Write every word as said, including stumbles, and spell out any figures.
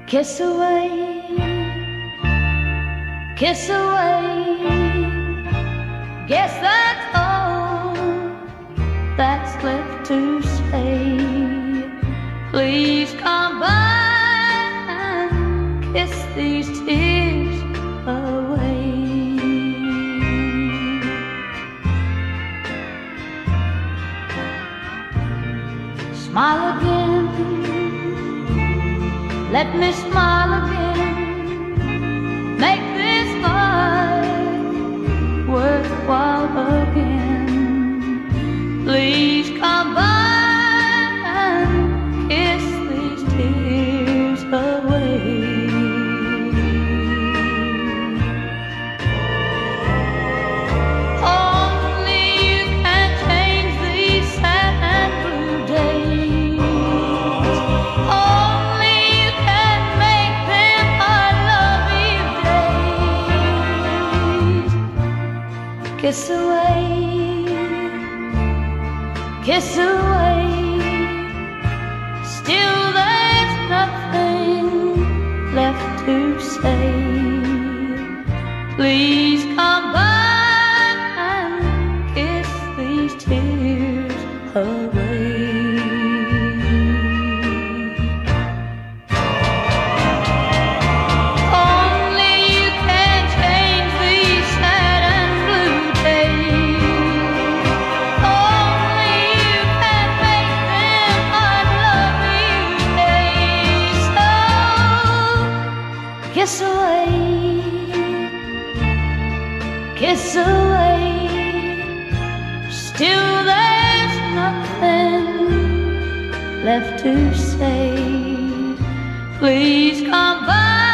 Kiss away, kiss away. Guess that's all that's left to say. Please come by and kiss these tears away. Smile again, let me smile again. Make this life worthwhile again. Please come by and kiss these tears away. Only you can change these sad and blue days. Only you can make them our love you days. Kiss away, kiss away. Still there's nothing left to say. Please come by and kiss these tears away. Only you can change these sad and blue days. Only you can make them unlove you days. So kiss away, kiss away. Still there's nothing left to say. Please come by